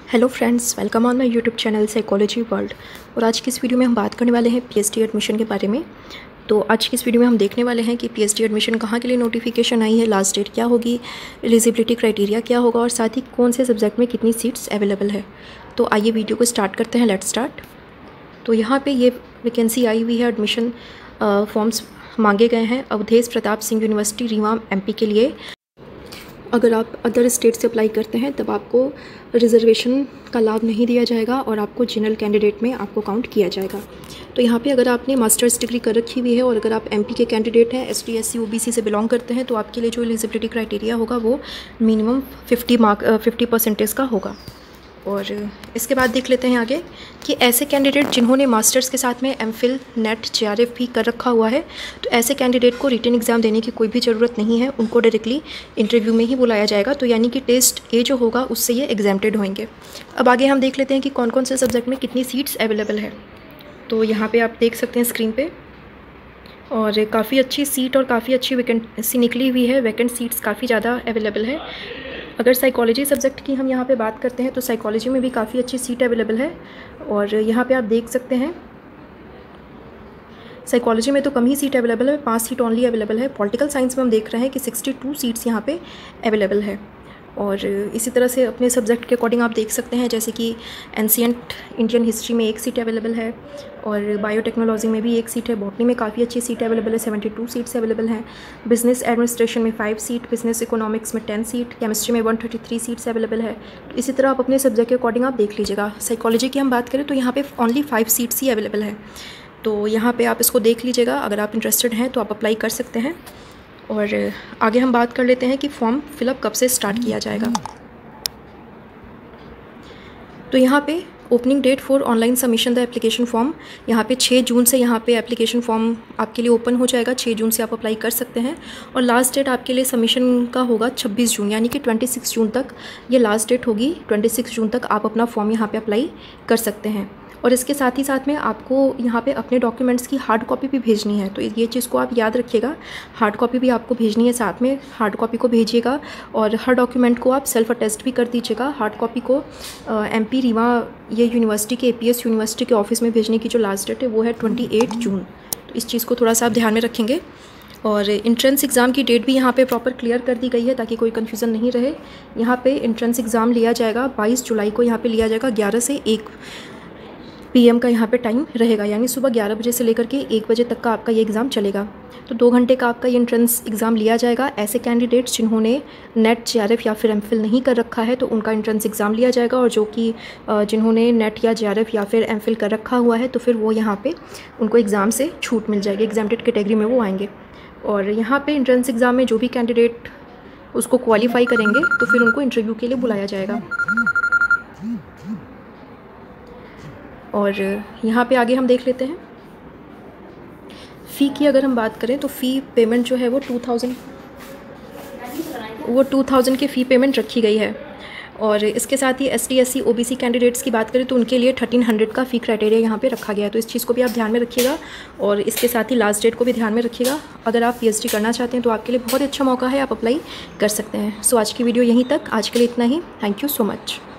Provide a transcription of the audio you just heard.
Hello friends, welcome on my YouTube channel psychology world. और आज की इस वीडियो में हम बात करने वाले हैं पीएचडी एडमिशन के बारे में। तो आज की इस वीडियो में हम देखने वाले हैं कि पीएचडी एडमिशन कहाँ के लिए नोटिफिकेशन आई है, लास्ट डेट क्या होगी, एलिजिबिलिटी क्राइटेरिया क्या होगा और साथ ही कौन से सब्जेक्ट में कितनी सीट्स अवेलेबल है। तो आइए वीडियो को स्टार्ट करते हैं, लेट्स स्टार्ट। तो यहाँ पर ये वैकेंसी आई हुई है, एडमिशन फॉर्म्स मांगे गए हैं अवधेश प्रताप सिंह यूनिवर्सिटी रीवा एमपी के लिए। अगर आप अदर स्टेट से अप्लाई करते हैं तब आपको रिजर्वेशन का लाभ नहीं दिया जाएगा और आपको जनरल कैंडिडेट में आपको काउंट किया जाएगा। तो यहाँ पे अगर आपने मास्टर्स डिग्री कर रखी हुई है और अगर आप एमपी के कैंडिडेट हैं, एसटी एससी ओबीसी से बिलोंग करते हैं, तो आपके लिए जो एलिजिबिलिटी क्राइटेरिया होगा वो मिनिमम 50% का होगा। और इसके बाद देख लेते हैं आगे कि ऐसे कैंडिडेट जिन्होंने मास्टर्स के साथ में एमफिल नेट जेआरएफ भी कर रखा हुआ है, तो ऐसे कैंडिडेट को रिटन एग्ज़ाम देने की कोई भी ज़रूरत नहीं है, उनको डायरेक्टली इंटरव्यू में ही बुलाया जाएगा। तो यानी कि टेस्ट ए जो होगा उससे ये एग्जाम्प्टेड होंगे। अब आगे हम देख लेते हैं कि कौन कौन से सब्जेक्ट में कितनी सीट्स अवेलेबल है। तो यहाँ पर आप देख सकते हैं स्क्रीन पर, और काफ़ी अच्छी सीट और काफ़ी अच्छी वैकेंसी निकली हुई है, वैकेंट सीट्स काफ़ी ज़्यादा अवेलेबल है। अगर साइकोलॉजी सब्जेक्ट की हम यहाँ पे बात करते हैं तो साइकोलॉजी में भी काफ़ी अच्छी सीट अवेलेबल है। और यहाँ पे आप देख सकते हैं साइकोलॉजी में तो कम ही सीट अवेलेबल है, 5 सीट ओनली अवेलेबल है। पॉलिटिकल साइंस में हम देख रहे हैं कि 62 सीट्स यहाँ पे अवेलेबल है। और इसी तरह से अपने सब्जेक्ट के अकॉर्डिंग आप देख सकते हैं, जैसे कि एंशिएंट इंडियन हिस्ट्री में 1 सीट अवेलेबल है और बायोटेक्नोलॉजी में भी 1 सीट है। बॉटनी में काफ़ी अच्छी सीट अवेलेबल है, 72 सीट्स अवेलेबल हैं। बिजनेस एडमिनिस्ट्रेशन में 5 सीट, बिजनेस इकोनॉमिक्स में 10 सीट, केमिस्ट्री में 133 सीट्स अवेलेबल है। तो इसी तरह आप अपने सब्जेक्ट के अकॉर्डिंग आप देख लीजिएगा। साइकोलॉजी की हम बात करें तो यहाँ पे ओनली 5 सीट्स ही अवेलेबल है। तो यहाँ पे आप इसको देख लीजिएगा, अगर आप इंटरेस्टेड हैं तो आप अप्लाई कर सकते हैं। और आगे हम बात कर लेते हैं कि फॉर्म फिलअप कब से स्टार्ट किया जाएगा। तो यहाँ पे opening date for online submission the application form, यहाँ पे 6 जून से यहाँ पे एप्लीकेशन फॉर्म आपके लिए ओपन हो जाएगा। 6 जून से आप अप्लाई कर सकते हैं। और लास्ट डेट आपके लिए सबमिशन का होगा 26 जून, यानी कि 26 जून तक ये लास्ट डेट होगी। 26 जून तक आप अपना फॉर्म यहाँ पे अप्लाई कर सकते हैं। और इसके साथ ही साथ में आपको यहाँ पे अपने डॉक्यूमेंट्स की हार्ड कॉपी भी भेजनी है। तो ये चीज़ को आप याद रखिएगा, हार्ड कॉपी भी आपको भेजनी है, साथ में हार्ड कॉपी को भेजिएगा। और हर डॉक्यूमेंट को आप सेल्फ अटेस्ट भी कर दीजिएगा। हार्ड कॉपी को एमपी रीवा ये यूनिवर्सिटी के एपीएस यूनिवर्सिटी के ऑफिस में भेजने की जो लास्ट डेट है वो है 28 जून। तो इस चीज़ को थोड़ा सा आप ध्यान में रखेंगे। और इंट्रेंस एग्ज़ाम की डेट भी यहाँ पे प्रॉपर क्लियर कर दी गई है ताकि कोई कन्फ्यूज़न नहीं रहे। यहाँ पे इंट्रेंस एग्ज़ाम लिया जाएगा 22 जुलाई को, यहाँ पे लिया जाएगा 11 से 1 PM का यहाँ पे टाइम रहेगा, यानी सुबह 11 बजे से लेकर के 1 बजे तक का आपका ये एग्ज़ाम चलेगा। तो 2 घंटे का आपका ये एंट्रेंस एग्ज़ाम लिया जाएगा। ऐसे कैंडिडेट्स जिन्होंने नेट जेआरएफ या फिर एमफिल नहीं कर रखा है तो उनका एंट्रेंस एग्ज़ाम लिया जाएगा, और जो कि जिन्होंने नेट या जेआरएफ या फिर एमफिल कर रखा हुआ है तो फिर वो यहाँ पे उनको एग्ज़ाम से छूट मिल जाएगी, एग्जाम्प्टेड कैटेगरी में वो आएंगे। और यहाँ पर एंट्रेंस एग्ज़ाम में जो भी कैंडिडेट उसको क्वालिफाई करेंगे तो फिर उनको इंटरव्यू के लिए बुलाया जाएगा। और यहाँ पे आगे हम देख लेते हैं फ़ी की। अगर हम बात करें तो फ़ी पेमेंट जो है वो 2000 की फ़ी पेमेंट रखी गई है। और इसके साथ ही एसटी एससी ओबीसी कैंडिडेट्स की बात करें तो उनके लिए 1300 का फ़ी क्राइटेरिया यहाँ पे रखा गया है। तो इस चीज़ को भी आप ध्यान में रखिएगा और इसके साथ ही लास्ट डेट को भी ध्यान में रखिएगा। अगर आप पीएचडी करना चाहते हैं तो आपके लिए बहुत अच्छा मौका है, आप अप्लाई कर सकते हैं। सो आज की वीडियो यहीं तक, आज के लिए इतना ही। Thank you so much.